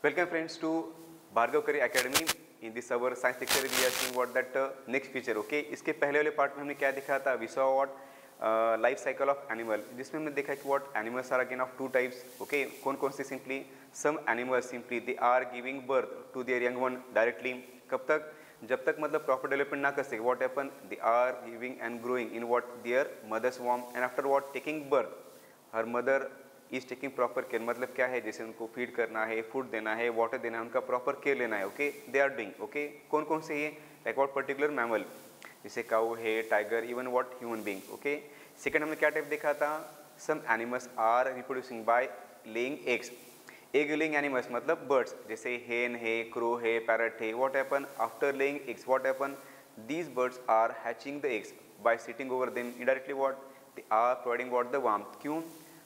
Welcome friends to Bhargav Kari Academy. In this our science lecture we are seeing what that next feature. Okay, इसके पहले वाले part में हमने क्या देखा था? We saw what life cycle of animal, जिसमें हमने देखा कि what animals are again of two types. Okay, कौन कौन से? Simply some animals simply they are giving birth to their young one directly. कब तक? जब तक मतलब प्रॉपर डेवलपमेंट ना कर सके. What happen? They are giving and growing in what their mothers वॉर्म and after what taking birth her mother is taking proper care. मतलब क्या है? जैसे उनको फीड करना है, फूड देना है, वाटर देना है, उनका प्रॉपर केयर लेना है. Okay, they are doing. Okay, कौन कौन से? ये लाइक व्हाट पर्टिकुलर मैमल, जैसे काऊ है, tiger, even what human being. Okay, second हमने क्या टाइप देखा था? Some animals are reproducing by laying eggs. Egg laying animals मतलब बर्ड्स, जैसे हेन है, क्रो है, पैरट है. What happen after laying eggs? What happen? These birds are hatching the eggs by sitting over them. Indirectly what they are providing what the warmth. क्यों?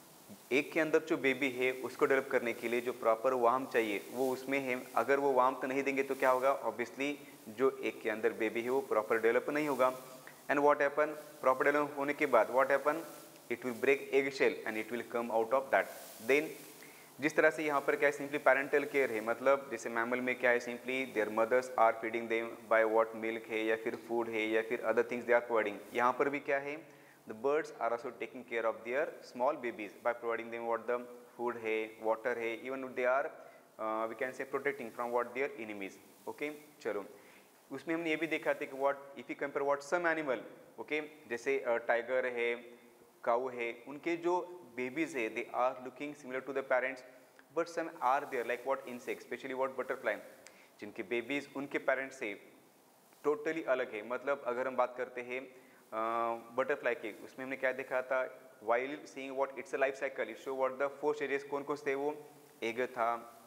Egg के अंदर जो baby है उसको डेवलप करने के लिए जो प्रॉपर वार्मथ चाहिए वो उसमें है. अगर वो वार्मथ नहीं देंगे तो क्या होगा? ऑब्वियसली जो एग के अंदर बेबी है वो प्रॉपर डेवलप नहीं होगा. And what happen? Proper develop होने के बाद what happen? It will break egg shell and it will come out of that. Then जिस तरह से यहाँ पर क्या है? सिंपली पेरेंटल केयर है. मतलब जैसे मैमल में क्या है? Simply their mothers are feeding them by what milk है या फिर फूड है या फिर other things they are providing. यहाँ पर भी क्या है? The birds are also taking care of their small babies by providing them what the food है, water है, even they are we can say protecting from what their enemies. Okay, चलो उसमें हमने ये भी देखा था कि what if you compare what some animal, okay, जैसे टाइगर है, काऊ है, उनके जो बेबीज है they are looking similar to the parents, but some are there like what insects, especially what butterfly, जिनके बेबीज उनके पेरेंट्स से टोटली अलग है. मतलब अगर हम बात करते हैं बटरफ्लाई के, उसमें हमने क्या देखा था? While seeing what it's a life cycle, it show what the 4 stages कौन कौन थे वो? एग था,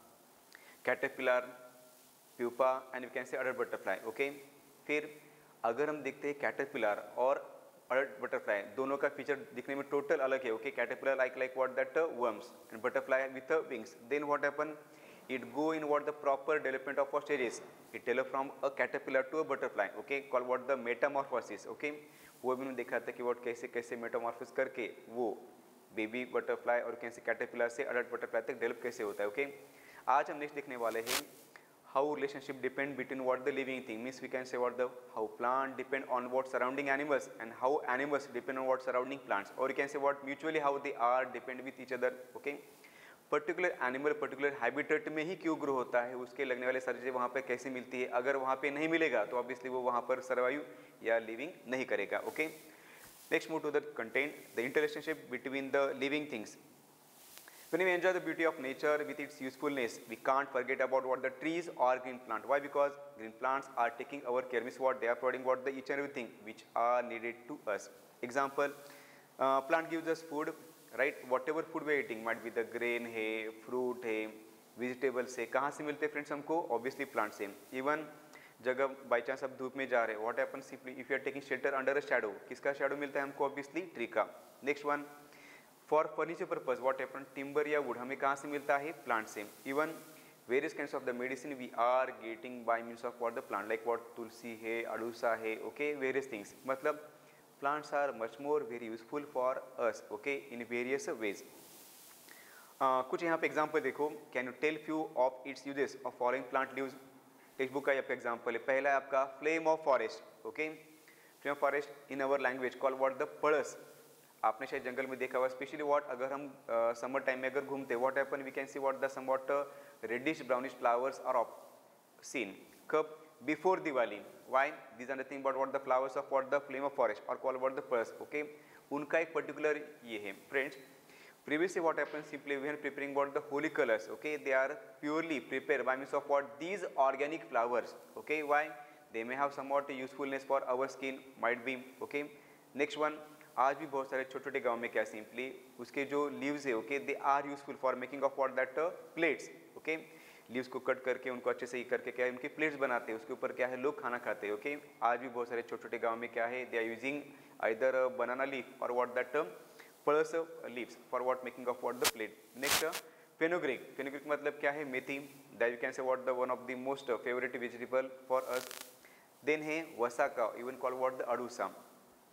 caterpillar, pupa and we can say adult butterfly. Okay, फिर अगर हम देखते हैं कैटरपिलर और अडल्ट बटरफ्लाई दोनों का फीचर दिखने में टोटल अलग है. Okay, caterpillar like what that worms and butterfly with wings. Then what happen? it go in what the proper development of what stages. It develop from a caterpillar to a butterfly. Okay, called what the metamorphosis. Okay, वो भी हमने देखा था कि what कैसे कैसे Metamorphosis करके वो बेबी बटरफ्लाई और कैसे कैटरपिलर से अडल्ट बटरफ्लाई तक डेवलप कैसे होता है. ओके, आज हम नेक्स्ट देखने वाले हैं how relationship depend between what the living thing. Means we can say what the how plant depend on what surrounding animals and how animals depend on what surrounding plants, और you can say what mutually how they are depend with each other. Okay, particular animal particular habitat में ही क्यों grow होता है, उसके लगने वाले सारी चीज़ें वहाँ पे कैसे मिलती है. अगर वहाँ पे नहीं मिलेगा तो ऑब्वियसली वो वहाँ पर सर्वाइव या लिविंग नहीं करेगा. Okay, next move to the content, the interrelationship between the living things. When we enjoy the beauty of nature with its usefulness, we can't forget about what the trees or green plant. Why? Because green plants are taking our care. Means what? They are providing what the each and everything which are needed to us. Example, plant gives us food. Right, whatever food we eating might be the grain है, fruit है, vegetables है. कहाँ से मिलते हैं friends हमको? Obviously plant से. Even जगह बाई चांस आप धूप में जा रहे हैं, what happen? Simply if you are taking shelter under a shadow, किसका शैडो मिलता है हमको? ऑब्वियसली ट्री का. Next one, for furniture purpose what happen? Timber या वुड हमें कहाँ से मिलता है? प्लांट से. Even various kinds of the medicine we are getting by means of what the plant, like what tulsi है, अडूसा है. Okay, various things. मतलब plants are much more very useful for us. Okay, in various ways. कुछ यहाँ पे example देखो. Can you tell few of its uses of following plant leaves. Text book का आपका example है. पहला है आपका flame of forest. Okay, flame of forest in our language call what the पड़स. आपने शायद जंगल में देखा हुआ. स्पेशली व्हाट अगर हम समर टाइम में अगर घूमते what happen? We can see what the somewhat reddish brownish flowers are of seen. कब? Before Diwali. Why? These are nothing but what the flowers of what the flame of forest or called what the purse. Okay, उनका एक particular ये है. Friends, previously what happens simply when preparing what the holy colors. Okay, they are purely prepared by means of what these organic flowers. Okay, why? They may have somewhat usefulness for our skin, might be. Okay, next one. आज भी बहुत सारे छोटे छोटे गाँव में क्या simply उसके जो लीव्स है, okay, they are useful for making of what that plates. Okay, leaves को कट करके उनको अच्छे से ही करके क्या है उनकी प्लेट्स बनाते हैं, उसके ऊपर क्या है लोग खाना खाते हैं. ओके, आज भी बहुत सारे छोटे छोटे गांव में क्या है? They are using either banana leaf और what that pulse leaves for what making of what the plate. Next, fenugreek. Fenugreek मतलब क्या है? मेथी. That you can say what the one of the most favourite vegetable for us. Then है vasaka, even call what the adusa.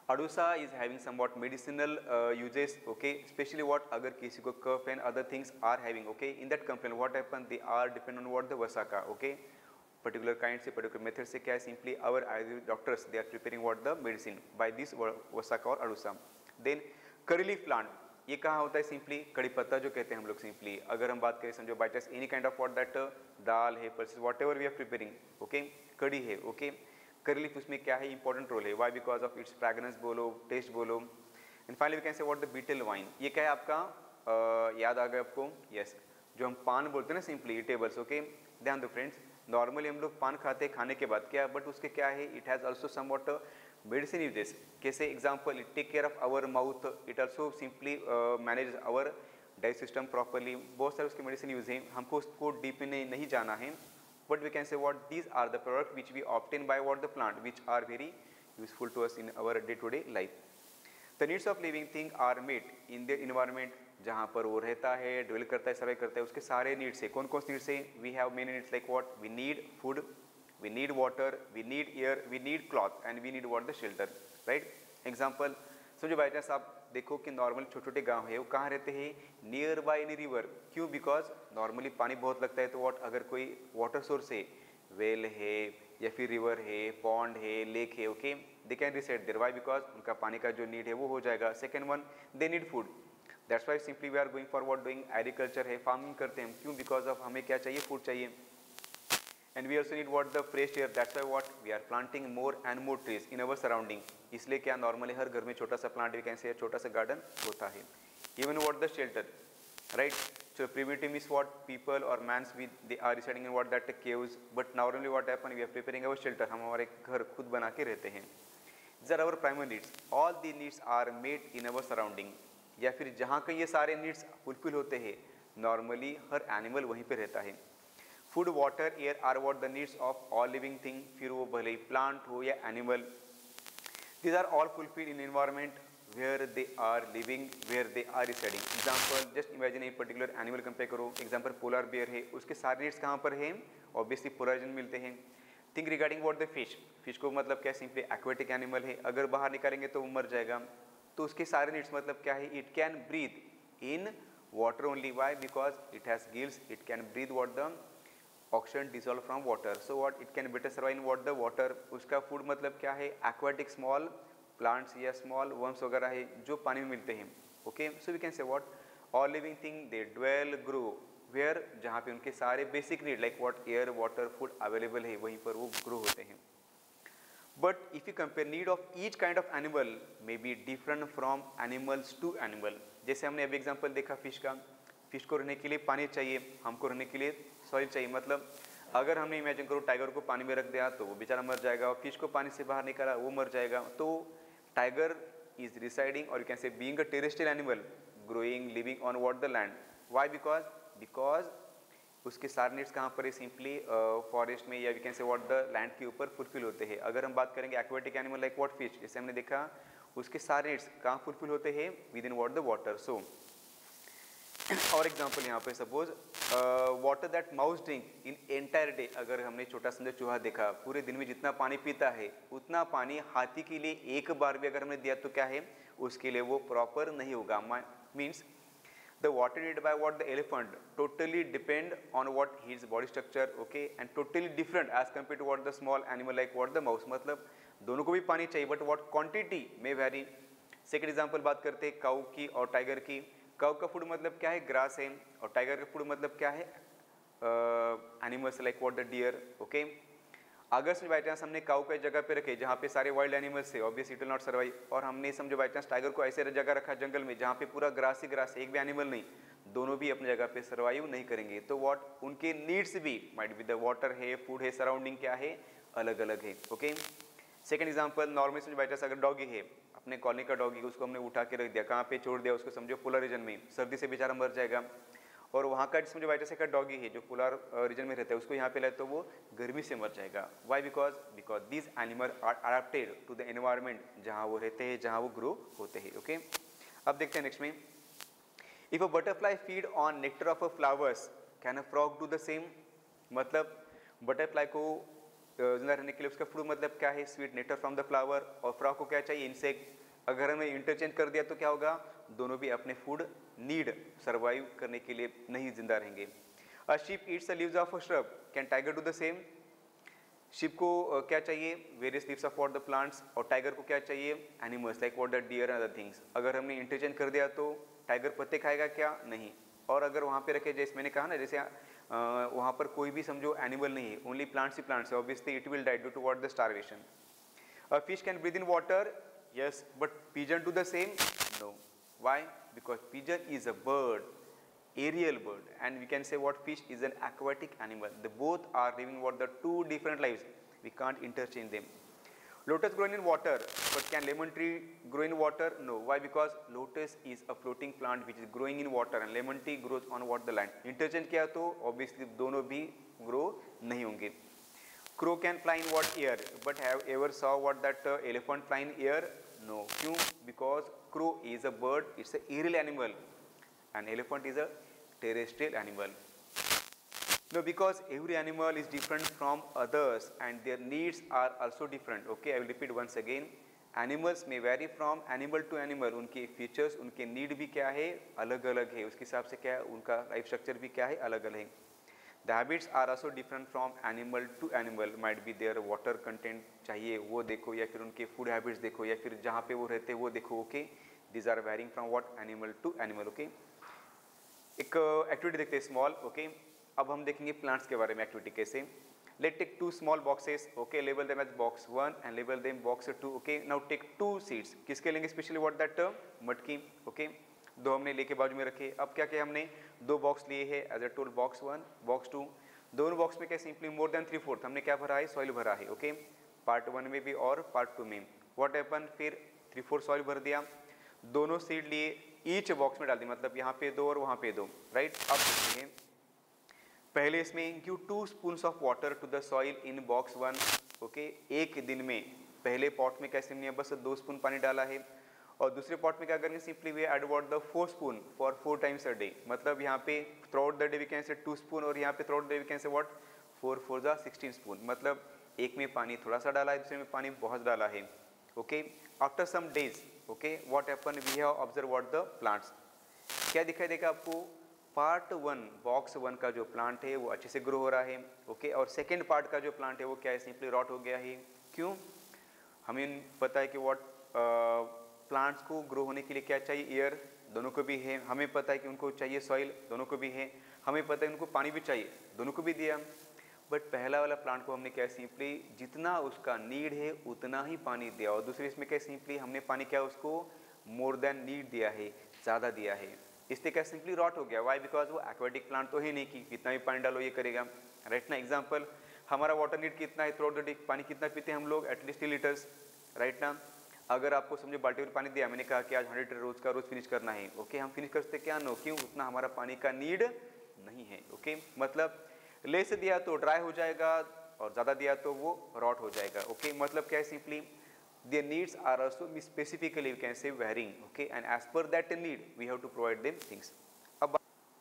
Adusa is having somewhat medicinal uses, okay, specially what अगर किसी को cough and other things are having, okay, in that complaint what happen, they are depend on what the vasaka, okay, particular kind से particular method से क्या है, simply our ayurvedic doctors they are preparing what the medicine by this vasaka और adusa. Then curry leaf plant, ये कहाँ होता है, simply कड़ी पत्ता जो कहते हैं हम लोग, सिंपली अगर हम बात करें समझो by chance any kind of what that dal है, pulses whatever we are preparing, okay, kadhi है, ओके, करी लीफ उसमें क्या है, इंपॉर्टेंट रोल है, why because of its fragrance बोलो, टेस्ट बोलो। And finally we can say what the betel vine, ये क्या है आपका, याद आ गया आपको, यस, जो हम पान बोलते हैं ना, सिंपली टेबल्स, ओके, ध्यान दो फ्रेंड्स, नॉर्मली हम लोग पान खाते हैं खाने के बाद क्या, बट उसके क्या है, it has also somewhat medicine uses, कैसे example it take care of our mouth, it also simply manage our diet system properly, बहुत सारे उसके मेडिसिन यूज हैं, हमको उसको डीप में नहीं जाना है, but we can say what these are the product which we obtain by what the plant which are very useful to us in our day to day life. The needs of living thing are met in the environment, जहाँ पर वो रहता है, develop करता है, survive करता है, उसके सारे नीड्स है, कौन कौन से नीड्स है, we have many needs like what, we need food, we need water, we need air, we need cloth and we need what the shelter, right? Example, समझो बाई चांस आप देखो कि नॉर्मल छोटे छोटे गांव है, वो कहाँ रहते हैं, नियर बाय एनी रिवर, क्यों, बिकॉज नॉर्मली पानी बहुत लगता है, तो व्हाट अगर कोई वाटर सोर्स है, वेल है या फिर रिवर है, पॉन्ड है, लेक है, okay, they can reside there, why because उनका पानी का जो नीड है वो हो जाएगा। Second one, they need food, that's why simply we are going for what doing agriculture है, फार्मिंग करते हैं, क्यों, बिकॉज ऑफ हमें क्या चाहिए, फूड चाहिए। And we also need what the fresh air, that's why what we are planting more and more trees in our surrounding, इसलिए क्या नॉर्मली हर घर में छोटा सा प्लांट, वी कैन से छोटा सा गार्डन होता है। Even what the shelter, right? So primitive means what people or mans we they are residing in what that caves, but normally what happen, we are preparing our shelter, हम हमारे घर खुद बना के रहते हैं। These are our primary needs, all the needs are made in our surrounding, या फिर जहाँ के ये सारे needs फुलफिल होते हैं, नॉर्मली हर एनिमल वहीं पे रहता है। Food, water, air are what the needs of all living thing, फिर वो भले ही प्लांट हो या animal, these are all fulfil in environment where they are living, where they are residing. Example, just imagine a particular animal compare करो, example polar bear है, उसके सारे नीड्स कहाँ पर हैं, ऑब्वियसली पोलर रीजन मिलते हैं। Think regarding what the fish, fish को मतलब क्या, सिंपली एक्वेटिक एनिमल है, अगर बाहर निकालेंगे तो वो मर जाएगा, तो उसके सारे नीड्स मतलब क्या है, it can breathe in water only, why because it has gills, it can breathe what the oxygen dissolve from water, so what it can better survive in what the water. उसका food मतलब क्या है, aquatic small plants या small worms वगैरह है जो पानी में मिलते हैं, okay, so we can say what all living thing they dwell grow where, जहाँ पे उनके सारे basic need like what air, water, food available है, वहीं पर वो ग्रो होते हैं। But if you compare need of each kind of animal may be different from animals to animal, जैसे हमने अभी एग्जाम्पल देखा फिश का, फिश को रहने के लिए पानी चाहिए, हमको रहने के लिए सॉइल चाहिए, मतलब अगर हमने इमेजिन करो टाइगर को पानी में रख दिया तो वो बेचारा मर जाएगा, और फिश को पानी से बाहर निकाला वो मर जाएगा। तो टाइगर इज रिसाइडिंग और you can say being a terrestrial animal growing living on what the land, why because उसके सारे नीड्स कहाँ पर है, सिंपली फॉरेस्ट में या we can say what the land के ऊपर फुलफिल होते हैं। अगर हम बात करेंगे aquatic animal like what fish, जैसे हमने देखा उसके सारे नीड्स कहाँ फुलफिल होते हैं, within what the water. So और एग्जाम्पल यहाँ पे suppose water that mouse drink in entire day, अगर हमने छोटा समझा चूहा देखा, पूरे दिन में जितना पानी पीता है उतना पानी हाथी के लिए एक बार भी अगर हमने दिया तो क्या है, उसके लिए वो प्रॉपर नहीं होगा। Means the water need by what the elephant totally depend on what his body structure, okay, and totally different as compare to what the small animal like what the mouse, मतलब दोनों को भी पानी चाहिए but what quantity में vary. Second example बात करते हैं काऊ की और टाइगर की। काऊ का फूड मतलब क्या है, ग्रास है, और टाइगर का फूड मतलब क्या है, animals like what the deer, okay. अगर बाई चांस हमने काऊ को जगह पे रखे जहाँ पे सारे वाइल्ड एनिमल्स है, obviously it will not survive, और हमने समझो बाई चांस टाइगर को ऐसे जगह रखा जंगल में जहाँ पे पूरा ग्रास ही ग्रास है, एक भी एनिमल नहीं, दोनों भी अपनी जगह पे सर्वाइव नहीं करेंगे। तो व्हाट उनके नीड्स भी माइट बी द वाटर है, फूड है, सराउंडिंग क्या है, अलग अलग है, ओके। सेकंड एग्जांपल नॉर्मली समझो बाई चांस अगर डॉगी है, अपने कॉलोनी का डॉगी, उसको हमने उठा के रख दिया, कहाँ पे छोड़ दिया उसको, समझो पोलर रीजन में, सर्दी से बेचारा मर जाएगा। और वहाँ का समझो बाई चांस का डॉगी है जो पोलर रीजन में रहता है, उसको यहाँ पे लाए तो वो गर्मी से मर जाएगा। Why because this animal are adapted to the environment जहाँ वो रहते हैं, जहाँ वो ग्रो होते हैं, ओके। अब देखते हैं नेक्स्ट में, if a butterfly feed on nectar of a flowers can a frog do the same, मतलब बटरफ्लाई को जिंदा रहने के लिए उसका फूड मतलब क्या है, sweet nectar from the flower, और फ्रॉग को क्या चाहिए, इंसेक्ट। अगर हमें इंटरचेंज कर दिया तो क्या होगा, दोनों भी अपने फूड नीड सर्वाइव करने के लिए नहीं जिंदा रहेंगे। A sheep eats the leaves of a shrub, can tiger do the same? Sheep को क्या चाहिए, various leaves of what the plants, और टाइगर को क्या चाहिए, animals like what the deer and other things. अगर हमने इंटरचेंज कर दिया तो टाइगर पत्ते खाएगा क्या, नहीं। और अगर वहाँ पे रखे, जैसे मैंने कहा ना, जैसे वहाँ पर कोई भी समझो एनिमल नहीं है, ओनली प्लांट्स ही प्लांट्स है, obviously it will die due to what the starvation. A fish can breathe in water, yes, but pigeon do the same? No. Why? Because pigeon is a bird, aerial bird, and we can say what fish is an aquatic animal. They both are living what the two different lives. We can't interchange them. Lotus grown in water, but can lemon tree grow in water? No. Why? Because lotus is a floating plant which is growing in water, and lemon tree grows on what the land. Interchange किया तो obviously दोनों भी grow नहीं होंगे. Crow can fly in what air? But have ever saw what that elephant fly in air? No. क्यों? Because crow is a bird, it's an aerial animal, and elephant is a terrestrial animal. No, because every animal is different from others and their needs are also different. Okay, I will repeat once again. Animals may vary from animal to animal. उनके features, उनके need भी क्या है, अलग अलग है, उसके हिसाब से क्या है, उनका लाइफ स्ट्रक्चर भी क्या है, अलग अलग है. The habits are also different from animal to animal. Might be their water content चाहिए वो देखो, या फिर उनके food habits देखो, या फिर जहाँ पे वो रहते हैं वो देखो. Okay, these are varying from what animal to animal. Okay, एक एक्टिविटी देखते हैं स्मॉल. ओके, अब हम देखेंगे प्लांट्स के बारे में एक्टिविटी कैसे. Let take 2 small boxes. Okay, label them as box 1 and label them box 2. Okay, now take 2 seeds. किसके लेंगे स्पेशली, व्हाट दैट, मटकी. ओके, 2 हमने लेके बाजू में रखे. अब क्या किया हमने, 2 बॉक्स लिए हैं as a total, box 1 box 2. दोनों बॉक्स में क्या सिंपली मोर देन 3/4 हमने क्या भरा है, सॉइल भरा है. ओके, पार्ट 1 में भी और पार्ट 2 में. व्हाट हैपन, फिर 3/4 सॉइल भर दिया, दोनों सीड लिए, ईच बॉक्स में डाल दी, मतलब यहाँ पे 2 और वहाँ पे 2. राइट, अब देखिए पहले इसमें give 2 spoons of water to the soil in box 1. Okay, एक दिन में पहले पॉट में कैसे हमने बस 2 स्पून पानी डाला है, और दूसरे पॉट में क्या करेंगे, simply we add what the 4 spoon for 4 times a day. मतलब यहाँ पे throughout the day we can say 2 spoon, और यहाँ पे throughout the day we can say what 4 4 जा 16 स्पून. मतलब एक में पानी थोड़ा सा डाला है, दूसरे में पानी बहुत डाला है. Okay, after some days, okay, what happen, we have observe what the plants. क्या दिखाई देगा आपको, पार्ट 1 बॉक्स 1 का जो प्लांट है वो अच्छे से ग्रो हो रहा है. ओके, और सेकेंड पार्ट का जो प्लांट है वो क्या है, सिंपली रॉट हो गया है. क्यों, हमें पता है कि व्हाट प्लांट्स को ग्रो होने के लिए क्या चाहिए, एयर, दोनों को भी है. हमें पता है कि उनको चाहिए सॉइल, दोनों को भी है. हमें पता है उनको पानी भी चाहिए, दोनों को भी दिया. बट पहला वाला प्लांट को हमने क्या सिंपली जितना उसका नीड है उतना ही पानी दिया, और दूसरे इसमें क्या सिंपली हमने पानी क्या उसको मोर देन नीड दिया है, ज़्यादा दिया है. इससे क्या सिंपली रॉट हो गया. वाई, बिकॉज वो एक्वेटिक प्लांट तो है नहीं कि कितना भी पानी डालो ये करेगा. राइट ना, एग्जाम्पल, हमारा वाटर नीड कितना है थ्रू आउट द डे, पानी कितना पीते हैं हम लोग, एटलीस्ट 3 लीटर्स. राइट ना, अगर आपको समझो बाल्टी में पानी दिया, मैंने कहा कि आज 100 लीटर रोज का रोज फिनिश करना है. ओके, हम फिनिश करते क्या, नो, क्यों, उतना हमारा पानी का नीड नहीं है. ओके, मतलब लेस दिया तो ड्राई हो जाएगा, और ज़्यादा दिया तो वो रॉट हो जाएगा. ओके, मतलब क्या है, simply their needs are also specifically we can say varying. Okay, and as per that need we have to provide them things. अब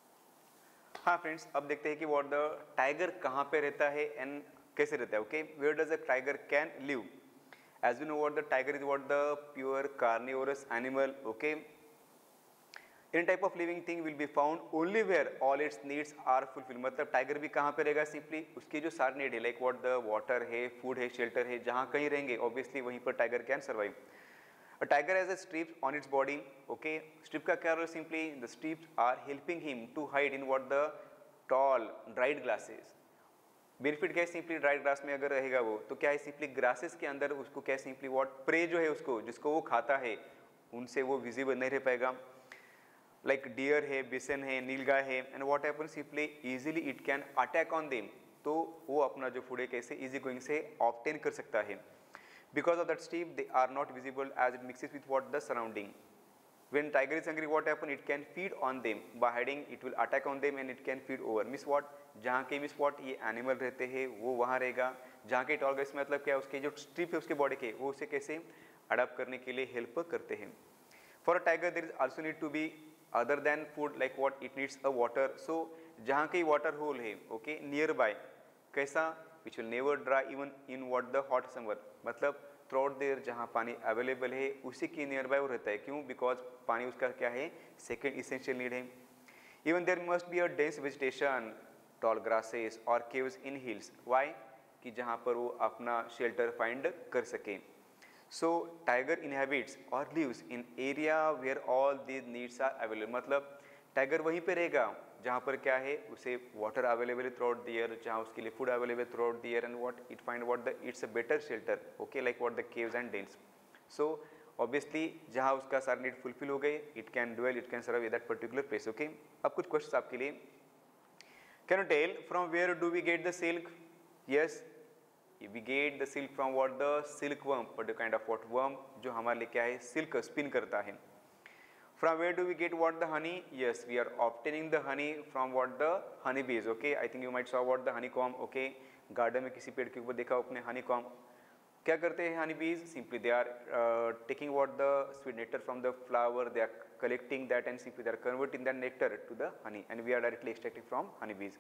हाँ फ्रेंड्स, अब देखते हैं कि what the टाइगर कहाँ पे रहता है एंड कैसे रहता है. Okay, where does a tiger can live? As we know what the tiger is what the pure carnivorous animal. Okay, any type of living thing will be found only where all its needs are fulfilled. मतलब tiger भी कहाँ पे रहेगा, simply उसकी जो सारी need है, like what the water है, फूड है, शेल्टर है, जहाँ कहीं रहेंगे ऑब्वियसली वहीं पर tiger can survive. A tiger has a strip on its body. Okay, strip का क्या role, simply the strips are helping him to hide in what the tall dried grasses. Benefit क्या है, सिंपली ड्राइड ग्रास में अगर रहेगा वो तो क्या है, सिंपली ग्रासेस के अंदर उसको क्या है, सिंपली व्हाट प्रे जो है उसको जिसको वो खाता है उनसे वो विजिबल नहीं रह पाएगा. लाइक डियर है, बिसन है, नीलगाय है, and what happen, simply easily it can attack on them. तो वो अपना जो फूड है कैसे इजी गोइंग से ऑब्टेन कर सकता है. Because of that strip they are not visible as it mixes with what the surrounding. When tiger is hungry, what happen? It can feed on them. By hiding, it will attack on them and it can feed over. Miss what? जहाँ के miss what ये animal रहते हैं वो वहाँ रहेगा. जहाँ के टॉल गैस मतलब क्या, उसके जो स्ट्रिप है उसके बॉडी के वो उसे कैसे अडाप्ट करने के लिए हेल्प करते हैं. For a tiger there is also need to be other than food, like what it needs a water. So जहाँ के वाटर होल है, ओके, नियर बाय, कैसा which will never dry even in what the hot summer, मतलब through there जहाँ पानी available है उसी के नियर बाय वो रहता है। क्यों? बिकॉज पानी उसका क्या है, सेकेंड इसेंशियल नीड है। Even there must be a dense vegetation, tall grasses और केव्स इन हिल्स, वाई? कि जहाँ पर वो अपना शेल्टर फाइंड कर सकें। सो टाइगर इनहेबिट्स और lives in area where all these needs are available, मतलब टाइगर वहीं पे रहेगा जहाँ पर क्या है, उसे water available throughout the year, जहाँ उसके लिए food available throughout the year, and what it find what the it's a better shelter, okay, like what the caves and dens. So obviously जहाँ उसका सारा need fulfil हो गए, it can dwell, it can serve that particular place, okay. अब कुछ question आपके लिए। Can you tell from where do we get the silk? Yes, we get the silk from what? The silkworm, but the kind of what worm जो हमारे लिए क्या है, silk spin करता है। From where do we get what? The honey? Yes, we are obtaining the honey from what? The honey bees, okay. I think you might saw what? The honeycomb, okay. Garden में किसी पेड़ के ऊपर देखा आपने honeycomb। क्या करते हैं honey bees? Simply they are taking what? The sweet nectar from the flower, they are collecting that and simply they are converting that nectar to the honey, and we are directly extracting from honey bees.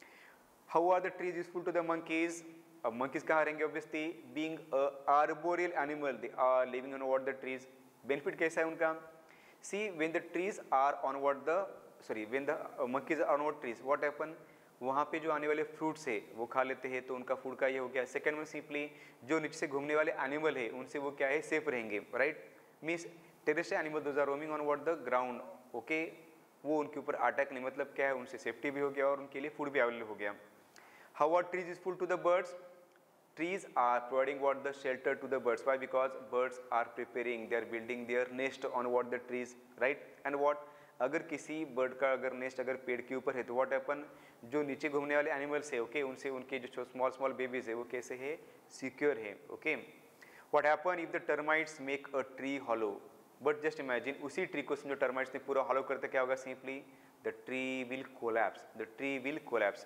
How are the trees useful to the monkeys? अब monkeys कहाँ रहेंगे? Obviously, being a arboreal animal, they are living on what? The trees. Benefit कैसा है उनका? See, when the trees are on what? The when the monkeys are on what trees, what happen? वहाँ पे जो आने वाले फ्रूट्स है वो खा लेते हैं, तो उनका फूड का ये हो गया। सेकेंड में सिंपली जो नीचे से घूमने वाले एनिमल है उनसे वो क्या है, सेफ रहेंगे, right. Means terrestrial animal those are roaming on what? The ground, okay, वो उनके ऊपर अटैक नहीं, मतलब क्या है, उनसे सेफ्टी भी हो गया और उनके लिए फूड भी अवेलेबल हो गया। How are trees useful to the birds? Trees are providing what? The shelter to the birds. Why? Because birds are preparing, they are building their nest on what? The trees, right? And what? अगर किसी bird का अगर nest अगर पेड़ के ऊपर है तो व्हाट हैपन, जो नीचे घूमने वाले एनिमल्स है, ओके, उनसे उनके जो स्मॉल स्मॉल बेबीज है वो कैसे है, सिक्योर है, okay. What happen if the termites make a tree hollow? But just imagine उसी ट्री को समझो टर्माइट्स ने पूरा हॉलो करते, क्या होगा? Simply the tree will collapse, the tree will collapse.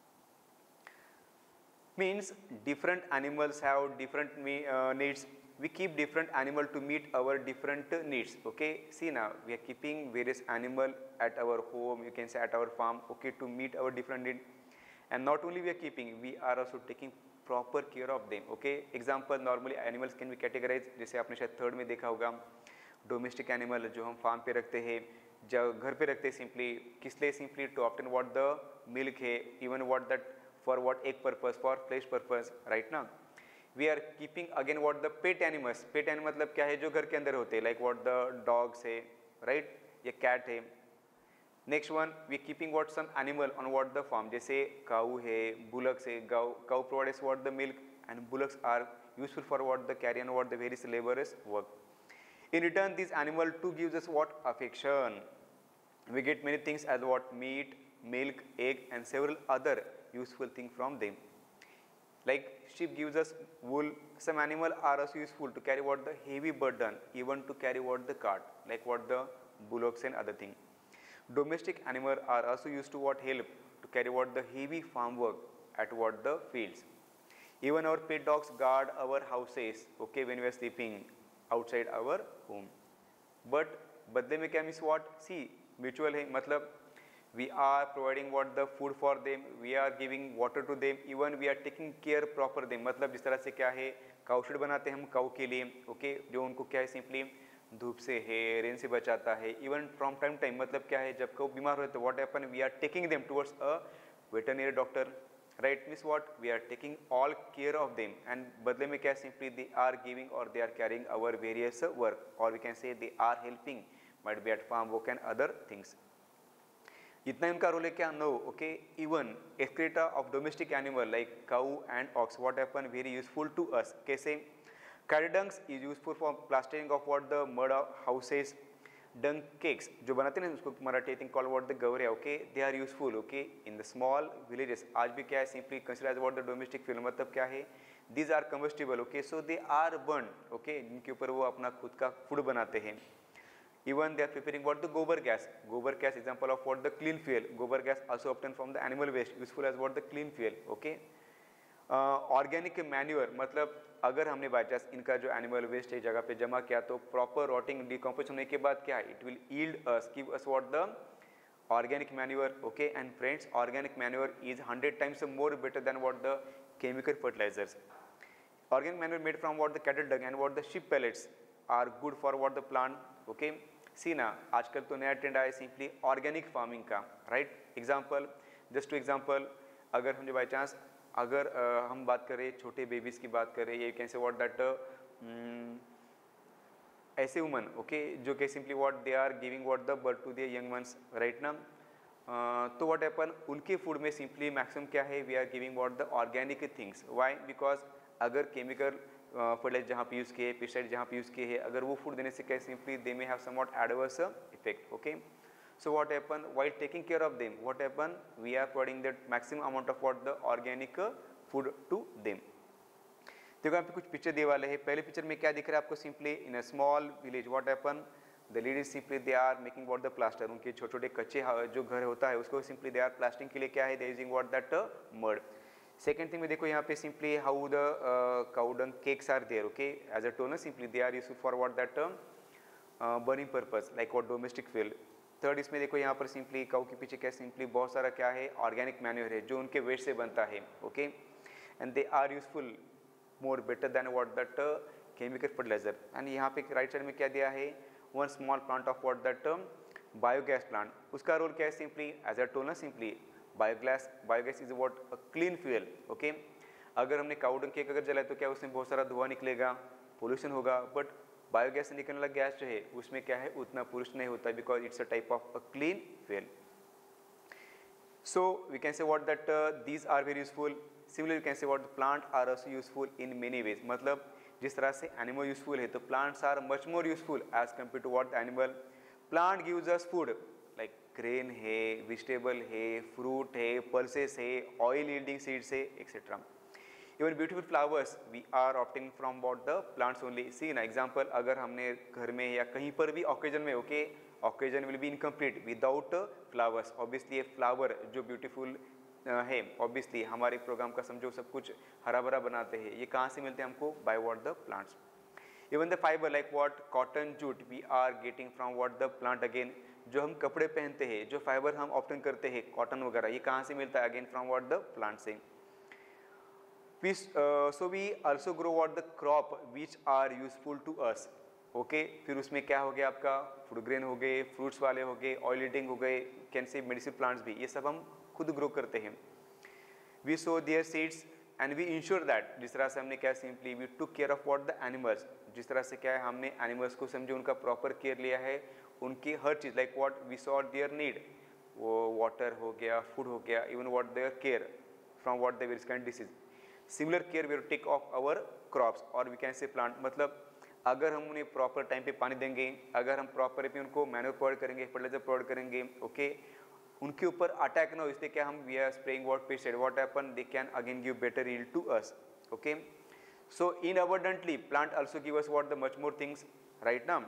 Means different animals have different needs. We keep different animal to meet our different needs, okay. See, now we are keeping various animal at our home, you can say at our farm, okay, to meet our different need. And not only we are keeping, we are also taking proper care of them, okay. Example, normally animals can be categorized, जैसे आपने शायद third में देखा होगा, domestic animal जो हम farm पे रखते हैं, जो घर पे रखते हैं, सिंपली किस लिए? Simply to obtain what? The milk है, even what that for what? Egg purpose, for flesh purpose, right now. We are keeping again what? The pet animals. Pet animal मतलब क्या है, जो घर के अंदर होते हैं, like what? The dogs है, right, या cat है। Next one, we keeping what? Some animal on what? The farm, जैसे काऊ है, बुलक्स है। काऊ provides what? The milk, and bullocks are useful for what? The carry on what? The various laborious work. In return, this animal too gives us what? Affection. We get many things as what? Meat, milk, egg, and several other useful things from them. Like sheep gives us wool. Some animal are also useful to carry what? The heavy burden, even to carry what? The cart, like what? The bullocks and other thing. Domestic animals are also used to what? Help to carry what? The heavy farm work at what? The fields. Even our pet dogs guard our houses, okay, when we are sleeping outside our home. But बदले में क्या means what? C mutual है, मतलब we are providing what? The food for them, we are giving water to them, even we are taking care proper them. मतलब जिस तरह से क्या है, काउ शेड बनाते हैं हम काउ के लिए, ओके, जो उनको क्या है, सिंपली धूप से है, रेन से बचाता है। इवन फ्रॉम टाइम टाइम, मतलब क्या है, जब काउ बीमार हो तो what happen, we are taking them towards a veterinary doctor, right. Means what? We are taking all care of them, and बदले में क्या, सिंपली दे आर गिविंग और they are carrying our various work, और we can say they are helping, might be at farm work and other things. इतना इनका role है क्या? No, okay. Even excreta of domestic animal like cow and ox, what happen, very useful to us. कैसे? Carry dungs is useful for plastering of what? The mud houses. Dung cakes जो बनाते हैं उसको Marathi I think call what? The गवरिया, okay, they are useful, okay, in the small villages. आज भी क्या है, simply consider as what? The domestic fuel, मतलब क्या है, these are combustible, okay, so they are burn, okay, इनके ऊपर वो अपना खुद का फूड बनाते हैं। Even they are preparing what? The gobar gas. Gobar gas example of what? The clean fuel. Gobar gas also obtained from the animal waste, useful as what? The clean fuel. Okay. Organic manure, मतलब अगर हमने by chance इनका जो animal waste एक जगह पे जमा किया तो प्रॉपर रॉटिंग डिकम्पोज होने के बाद क्या है, it will yield us, give us what? The organic manure, okay. And friends, organic manure is 100 times more better than what? The chemical fertilizers. Organic manure made from what the cattle dung and what the sheep pellets are good for what the plant. Okay, see ना आजकल तो नया trend आया simply organic farming का, right. Example, just to example, अगर हमने by chance अगर हम बात करें छोटे बेबीज़ की बात करें, ये कैसे व्हाट दैट ऐसे वुमन, ओके, जो कि simply what they are giving what the birth to their young ones, right ना. तो व्हाट हैपन, उनके फूड में सिंपली मैक्सिमम क्या है, we are giving what the organic things. Why? Because अगर केमिकल फर्टिलाइजर जहाँ पे यूज़ किए, पेस्टिसाइड जहाँ पे यूज़ किए हैं, अगर वो फूड देने से क्या simply they may have somewhat adverse effect. Okay, so what happen while taking care of them, what happen, we are providing that maximum amount of what the organic food to them. देखो यहाँ पे कुछ picture दिए वाले हैं. पहले picture में क्या दिख रहा है आपको, simply in a small village what happen, the ladies simply they are making what the plaster. उनके छोटे छोटे कच्चे जो घर होता है उसको सिंपली दे आर प्लास्टिंग के लिए क्या है, they using what that mud. Second thing में देखो यहाँ पे simply how the cow dung cakes are there. Okay, as a toner simply they are used for what that burning purpose like what domestic fuel. Third इसमें देखो यहाँ पर simply cow के पीछे क्या सिंपली बहुत सारा क्या है, ऑर्गेनिक मैन्योर है जो उनके वेस्ट से बनता है. Okay, and they are useful more better than what that chemical fertiliser. And यहाँ पे राइट साइड में क्या दिया है, one small plant of what that biogas plant. उसका रोल क्या है, simply as a toner simply biogas is what a clean fuel. Okay, अगर हमने काउ डंग केक अगर जलाए तो क्या उसमें बहुत सारा धुआं निकलेगा, पोल्यूशन होगा. बट बायोगैस से निकलने वाला गैस जो है उसमें क्या है, उतना पोल्यूशन नहीं होता, because it's a type of a clean fuel. So we can say what that these are very useful. Similarly we can say what the plant are also useful in many ways. मतलब जिस तरह से animal useful है तो plants are much more useful as compare to what the animal. Plant gives us food like grain है, vegetable है, fruit है, pulses है, ऑयल यील्डिंग सीड्स है, etcetera. Even beautiful flowers we are obtaining from what the plants only. See an example, अगर हमने घर में या कहीं पर भी occasion में, okay, occasion will be incomplete without flowers. Obviously ये flower जो beautiful है, obviously हमारे प्रोग्राम का समझो सब कुछ हरा भरा बनाते हैं. ये कहाँ से मिलते हैं हमको, by what the plants. Even the fiber like what cotton jute we are getting from what the plant again. जो हम कपड़े पहनते हैं, जो फाइबर हम ऑप्टेन करते हैं कॉटन वगैरह, ये कहाँ से मिलता है, again from what the plant से. So we also grow what the crop which are useful to us. Okay, फिर उसमें क्या हो गया आपका, फूड ग्रेन हो गए, फ्रूट्स वाले हो गए, ऑयल ईटिंग हो गए, कैन से मेडिसिन प्लांट्स भी, ये सब हम खुद ग्रो करते हैं. We sow their seeds and we ensure that, जिस तरह से हमने क्या simply we took care of what the animals. जिस तरह से क्या है हमने एनिमल्स को समझे, उनका प्रॉपर केयर लिया है, उनकी हर चीज़ like what we saw their need, वो वाटर हो गया, फूड हो गया, even what their care from what the various kind disease. Similar care we take of our crops और वी कैन से प्लांट. मतलब अगर हम उन्हें प्रॉपर टाइम पे पानी देंगे, अगर हम प्रॉपर पे उनको मैन्योर प्रोवाइड करेंगे, फर्टिलाइजर प्रोवाइड करेंगे, ओके, उनके ऊपर अटैक ना हो, इसलिए क्या हम we are spraying what pesticide, what happen, they can again give better yield to us. Okay, so in abundantly plant also give us what the much more things, right ना.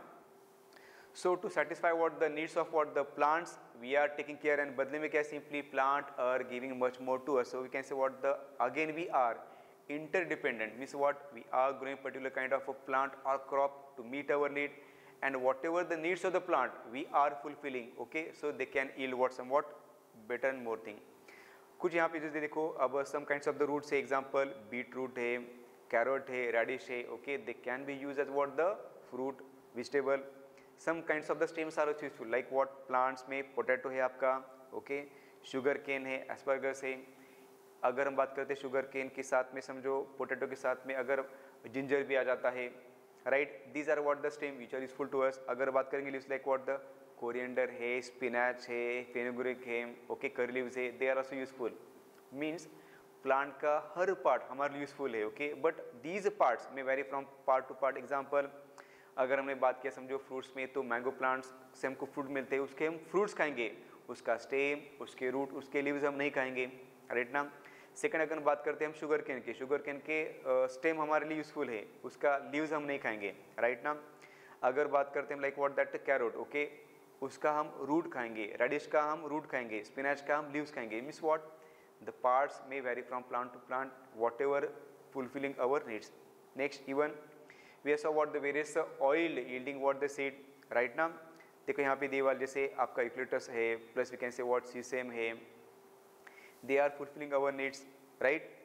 So to satisfy what the needs of what the plants we are taking care, and बदले में क्या simply plant are giving much more to us. So we can say what the again we are interdependent, means what we are growing particular kind of a plant or crop to meet our need, and whatever the needs of the plant we are fulfilling. Okay, so they can yield what somewhat better and more thing. कुछ यहाँ पे जैसे देखो अब some kinds of the roots है, example beetroot है, carrot है, radish है, okay, they can be used as what the fruit, vegetable. Some kinds of the stems are also useful like what plants में potato है आपका, okay, sugar cane है, asparagus है. अगर हम बात करते हैं शुगर केन के साथ में समझो पोटैटो के साथ में अगर जिंजर भी आ जाता है, right, these are what the stem which are useful to us. अगर बात करेंगे leaves like what the coriander है, स्पिनच है, फेनुग्रीक है, ओके, करी लीव्स है, they are also useful. Means plant का हर पार्ट हमारे लिए यूजफुल है, ओके, बट दीज पार्ट्स में vary from part to part. Example अगर हमने बात किया समझो फ्रूट्स में, तो मैंगो प्लांट्स से हमको फ्रूट मिलते हैं, उसके हम फ्रूट्स खाएंगे, उसका स्टेम, उसके रूट, उसके लीव्स हम नहीं खाएंगे, राइट ना. सेकंड अगर बात करते हैं हम शुगर केन के स्टेम हमारे लिए यूजफुल है, उसका लीव्स हम नहीं खाएंगे, राइट ना. अगर बात करते हैं like what that carrot, okay, उसका हम रूट खाएंगे, रेडिश का हम रूट खाएंगे, स्पिनच का हम लीव्स खाएंगे. Means what the parts may vary from plant to plant whatever fulfilling our needs. Next even we saw what the various oil yielding what the seed, right ना. देखो यहाँ पे दीवार जैसे आपका यूकलिप्टस है, plus we can say what sesame है, they are fulfilling our needs, right.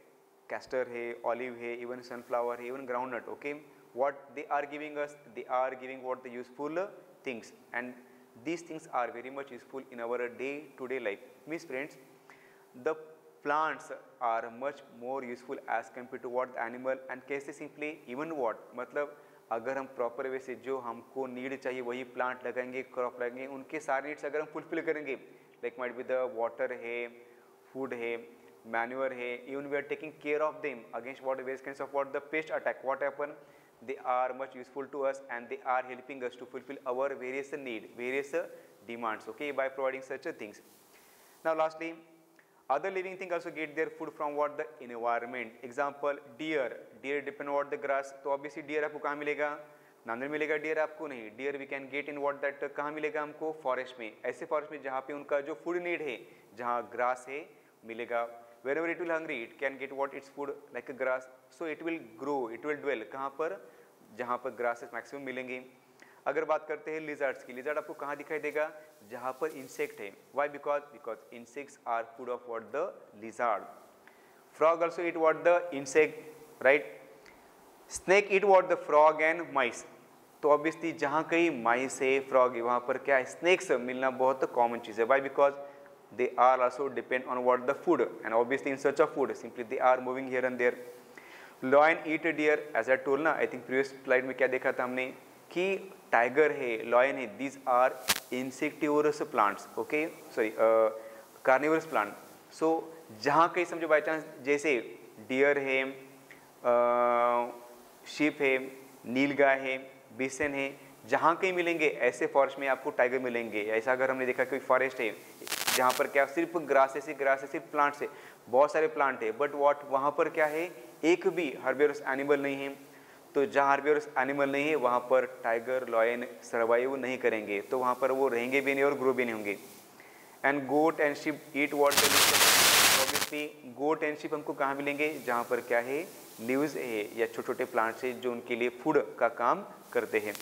castor है, olive है, even sunflower है, even groundnut. Okay, what they are giving us, they are giving what the useful things, and these things are very much useful in our day-to-day life. Means friends, the plants are much more useful as compared to what the animal. and कैसे simply even what मतलब अगर हम proper way से जो हमको need चाहिए वही plant लगाएंगे, क्रॉप लगाएंगे, उनके सारे नीड्स अगर हम फुलफिल करेंगे, like might be the water है, फूड है, मैन्योर है, even we are taking care of them against what various kinds of what the pest attack, what happen, they are much useful to us and they are helping us to fulfill our various need, various demands, okay, by providing such things. Now lastly, other living thing also get their food from what the environment. Example, deer depend on what the grass. तो obviously deer आपको कहाँ मिलेगा, नांदर मिलेगा, deer आपको नहीं. deer we can get in what that कहाँ मिलेगा हमको, forest में, ऐसे forest में जहाँ पे उनका जो food need है, जहाँ grass है मिलेगा. wherever it will hungry it can get what its food like a grass, so it will grow, it will dwell कहाँ पर, जहाँ पर grasses maximum मिलेंगे. अगर बात करते हैं lizards की, lizard आपको कहाँ दिखाई देगा, जहाँ पर insect है. why? because insects are food of what the lizard. frog also eat what the insect, right? snake eat what the frog and mice. तो obviously जहाँ कहीं mice है, frog है, वहाँ पर क्या है, snakes मिलना बहुत common चीज़ है. why? because they are also depend on what the food, and obviously in search of food simply they are moving here and there. Lion eat deer, as I told ना, I think previous slide में क्या देखा था हमने कि tiger है, lion है, these are insectivorous plants, okay, sorry, carnivorous plant. so जहाँ कहीं समझो बाई चांस जैसे डियर है, शीप है, नीलगाय है, बिसन है, जहाँ कहीं मिलेंगे ऐसे फॉरेस्ट में आपको टाइगर मिलेंगे. ऐसा अगर हमने देखा कोई फॉरेस्ट है जहाँ पर क्या सिर्फ ग्रासेस है, सिर्फ प्लांट्स है, बहुत सारे प्लांट है, बट वॉट वहाँ पर क्या है, एक भी हर्बिवरस एनिमल नहीं है. तो जहाँ हर्बिवरस एनिमल नहीं है वहाँ पर टाइगर, लॉयन सर्वाइव नहीं करेंगे, तो वहाँ पर वो रहेंगे भी नहीं और ग्रो भी नहीं होंगे. And goat and sheep eat what the leaves. Obviously goat and sheep हमको कहाँ मिलेंगे, जहाँ पर क्या है, लीव्स है या छोटे छोटे प्लांट्स है जो उनके लिए फूड का काम करते हैं.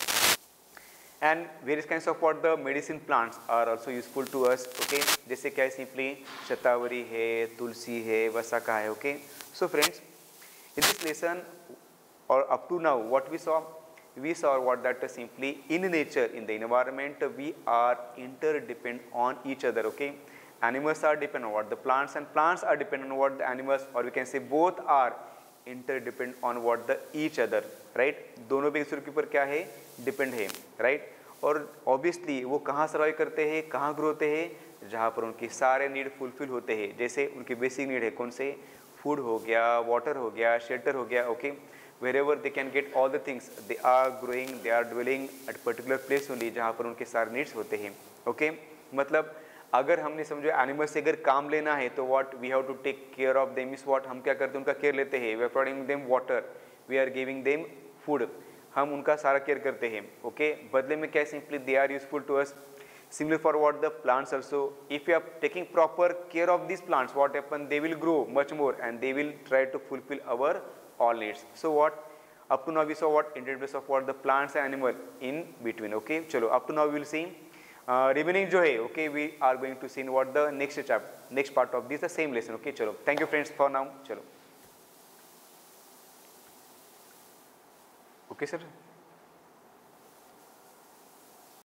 and various kinds of what the medicine plants are also useful to us, okay, जैसे क्या है, simply शतावरी है, तुलसी है, वसाका है, okay. so friends, in this lesson or up to now what we saw what that simply in nature, in the environment, we are interdependent on each other, okay. animals are dependent on what the plants and plants are dependent on what the animals, or we can say both are interdependent on what the each other, right. दोनों भी एक दूसरे के ऊपर क्या है, depend है, right. और ऑब्वियसली वो कहाँ सर्वाइव करते हैं, कहाँ ग्रो होते हैं, जहाँ पर उनके सारे नीड फुलफिल होते हैं. जैसे उनके बेसिक नीड है कौन से, फूड हो गया, वाटर हो गया, शेल्टर हो गया, okay. wherever they can get all the things, they are growing, they are dwelling at particular place only, जहाँ पर उनके सारे नीड्स होते हैं, ओके. मतलब अगर हमने समझो एनिमल से अगर काम लेना है तो what we have to take care of them, इस व्हाट हम क्या करते हैं, उनका केयर लेते हैं. We are providing them water, we are giving them food, हम उनका सारा केयर करते हैं, ओके. बदले में क्या है, simply they are useful to us. Similar for what the plants also, if you are taking proper care of these plants, what happen, they will grow much more and they will try to fulfill our all needs. So what up to now we saw what interdependence of what the plants and animal in between, okay. चलो up to now we will see remaining जो है, okay, we are going to see in what the next chapter, next part of this the same lesson, okay. चलो thank you friends for now. चलो okay sir.